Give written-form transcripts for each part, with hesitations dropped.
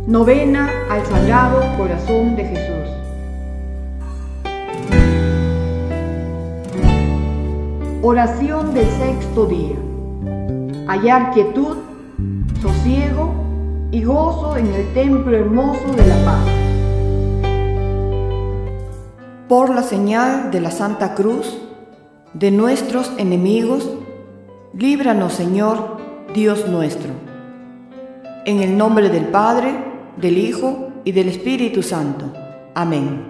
Novena al Sagrado Corazón de Jesús. Oración del sexto día. Hallar quietud, sosiego y gozo en el templo hermoso de la paz. Por la señal de la Santa Cruz, de nuestros enemigos, líbranos, Señor, Dios nuestro. En el nombre del Padre, del Hijo y del Espíritu Santo. Amén.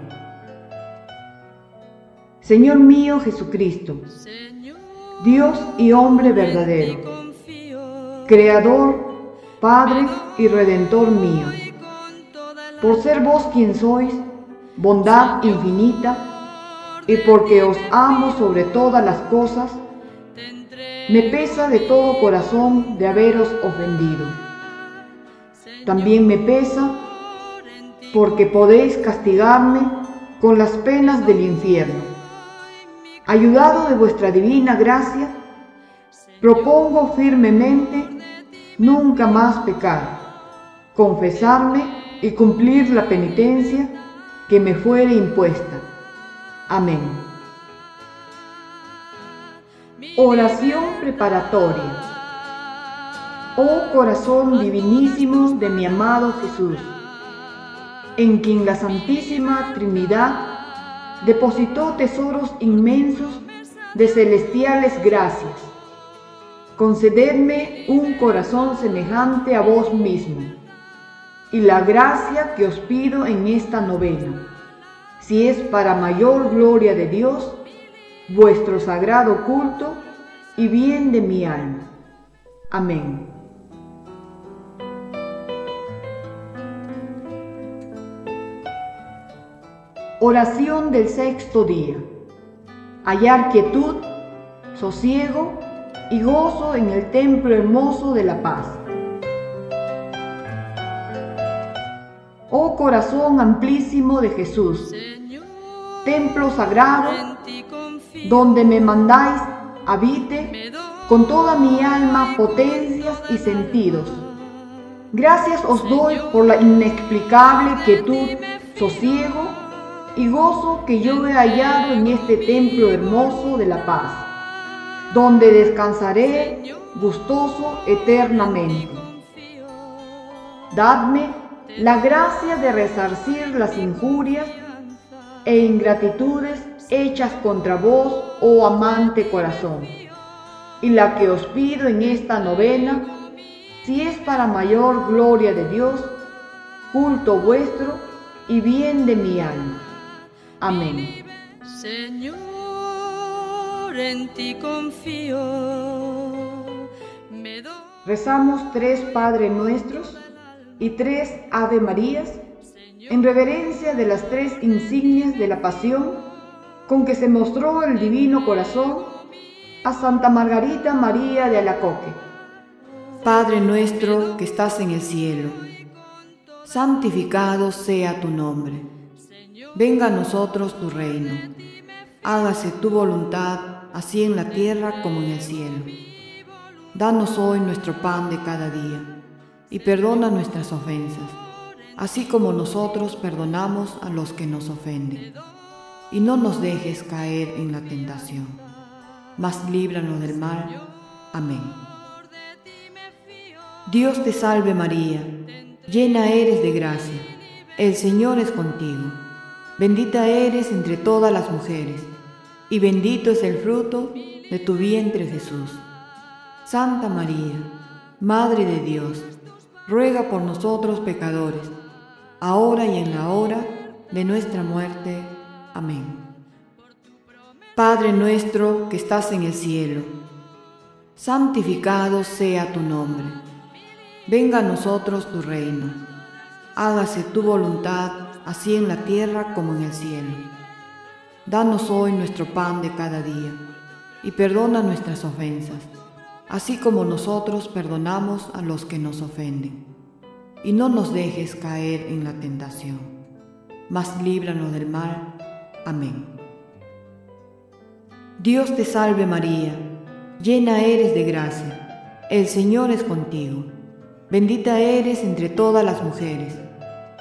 Señor mío Jesucristo, Dios y hombre verdadero, Creador, Padre y Redentor mío, por ser vos quien sois, bondad infinita, y porque os amo sobre todas las cosas, me pesa de todo corazón de haberos ofendido. También me pesa porque podéis castigarme con las penas del infierno. Ayudado de vuestra divina gracia, propongo firmemente nunca más pecar, confesarme y cumplir la penitencia que me fuere impuesta. Amén. Oración preparatoria. Oh corazón divinísimo de mi amado Jesús, en quien la Santísima Trinidad depositó tesoros inmensos de celestiales gracias, concededme un corazón semejante a vos mismo, y la gracia que os pido en esta novena, si es para mayor gloria de Dios, vuestro sagrado culto y bien de mi alma. Amén. Oración del sexto día. Hallar quietud, sosiego y gozo en el templo hermoso de la paz. Oh corazón amplísimo de Jesús, templo sagrado, donde me mandáis habite con toda mi alma, potencias y sentidos. Gracias os doy por la inexplicable quietud, sosiego y gozo que yo he hallado en este templo hermoso de la paz, donde descansaré gustoso eternamente. Dadme la gracia de resarcir las injurias e ingratitudes hechas contra vos, oh amante corazón, y la que os pido en esta novena, si es para mayor gloria de Dios, culto vuestro y bien de mi alma. Amén. Señor, en ti confío. Rezamos 3 Padre Nuestros y 3 Ave Marías en reverencia de las 3 insignias de la pasión con que se mostró el Divino Corazón a Santa Margarita María de Alacoque. Padre nuestro que estás en el cielo, santificado sea tu nombre. Venga a nosotros tu reino. Hágase tu voluntad, así en la tierra como en el cielo. Danos hoy nuestro pan de cada día, y perdona nuestras ofensas, así como nosotros perdonamos a los que nos ofenden. Y no nos dejes caer en la tentación, mas líbranos del mal. Amén. Dios te salve María, llena eres de gracia, el Señor es contigo. Bendita eres entre todas las mujeres, y bendito es el fruto de tu vientre Jesús. Santa María, Madre de Dios, ruega por nosotros pecadores, ahora y en la hora de nuestra muerte. Amén. Padre nuestro que estás en el cielo, santificado sea tu nombre. Venga a nosotros tu reino. Hágase tu voluntad, así en la tierra como en el cielo. Danos hoy nuestro pan de cada día, y perdona nuestras ofensas, así como nosotros perdonamos a los que nos ofenden. Y no nos dejes caer en la tentación, mas líbranos del mal. Amén. Dios te salve María, llena eres de gracia, el Señor es contigo. Bendita eres entre todas las mujeres,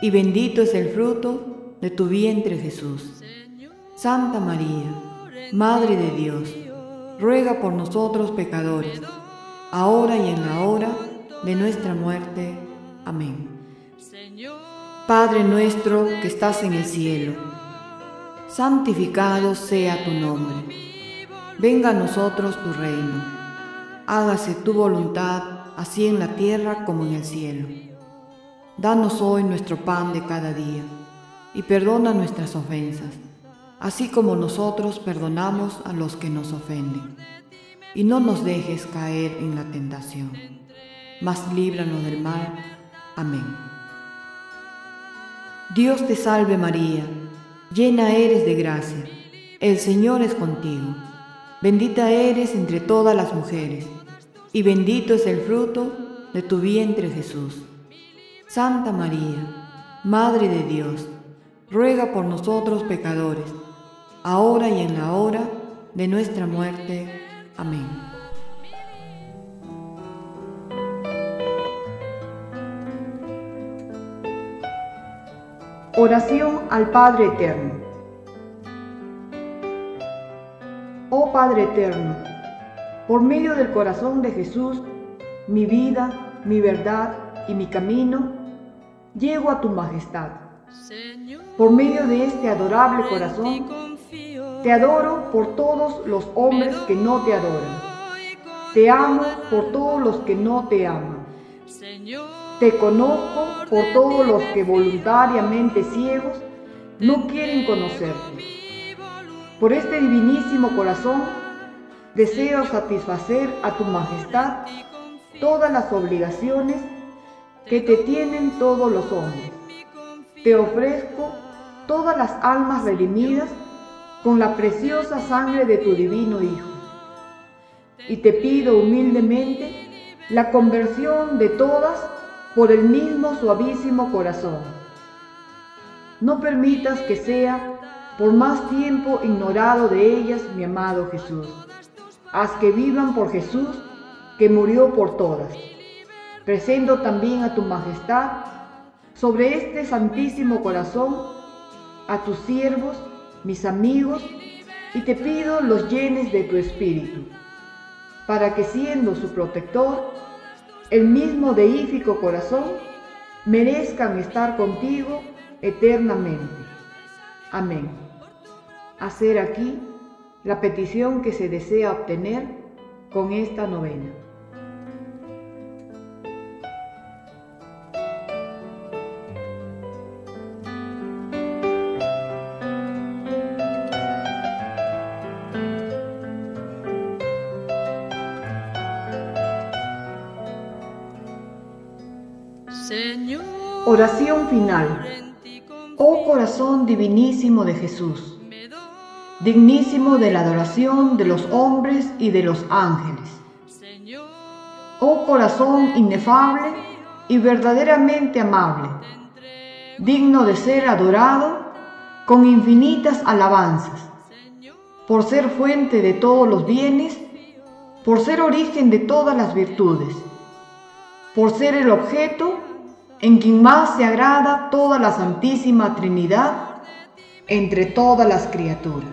y bendito es el fruto de tu vientre, Jesús. Santa María, Madre de Dios, ruega por nosotros pecadores, ahora y en la hora de nuestra muerte. Amén. Padre nuestro que estás en el cielo, santificado sea tu nombre. Venga a nosotros tu reino. Hágase tu voluntad, así en la tierra como en el cielo. Danos hoy nuestro pan de cada día, y perdona nuestras ofensas, así como nosotros perdonamos a los que nos ofenden. Y no nos dejes caer en la tentación, mas líbranos del mal. Amén. Dios te salve María, llena eres de gracia, el Señor es contigo. Bendita eres entre todas las mujeres, y bendito es el fruto de tu vientre, Jesús. Santa María, Madre de Dios, ruega por nosotros pecadores, ahora y en la hora de nuestra muerte. Amén. Oración al Padre Eterno. Oh Padre Eterno, por medio del corazón de Jesús, mi vida, mi verdad y mi camino, llego a tu majestad. Por medio de este adorable corazón, te adoro por todos los hombres que no te adoran. Te amo por todos los que no te aman. Te conozco por todos los que voluntariamente ciegos no quieren conocerte. Por este divinísimo corazón, deseo satisfacer a tu majestad todas las obligaciones que te tienen todos los hombres. Te ofrezco todas las almas redimidas con la preciosa sangre de tu divino Hijo. Y te pido humildemente la conversión de todas por el mismo suavísimo corazón. No permitas que sea por más tiempo ignorado de ellas mi amado Jesús. Haz que vivan por Jesús, que murió por todas. Presento también a tu majestad sobre este santísimo corazón a tus siervos, mis amigos, y te pido los llenes de tu espíritu, para que siendo su protector, el mismo deífico corazón, merezcan estar contigo eternamente. Amén. Hacer aquí la petición que se desea obtener con esta novena. Oración final. Oh corazón divinísimo de Jesús, dignísimo de la adoración de los hombres y de los ángeles. Oh corazón inefable y verdaderamente amable, digno de ser adorado con infinitas alabanzas, por ser fuente de todos los bienes, por ser origen de todas las virtudes, por ser el objeto en quien más se agrada toda la Santísima Trinidad entre todas las criaturas.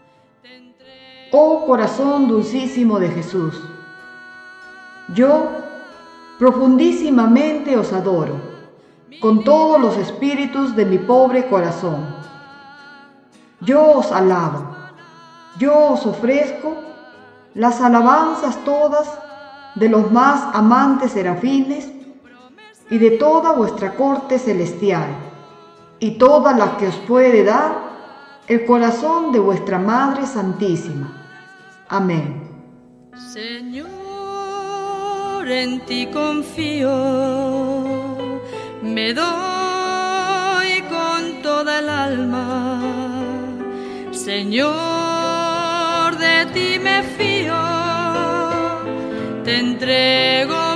Oh corazón dulcísimo de Jesús, yo profundísimamente os adoro con todos los espíritus de mi pobre corazón. Yo os alabo, yo os ofrezco las alabanzas todas de los más amantes serafines y de toda vuestra corte celestial, y toda la que os puede dar el corazón de vuestra Madre Santísima. Amén. Señor, en ti confío, me doy con toda el alma. Señor, de ti me fío, te entrego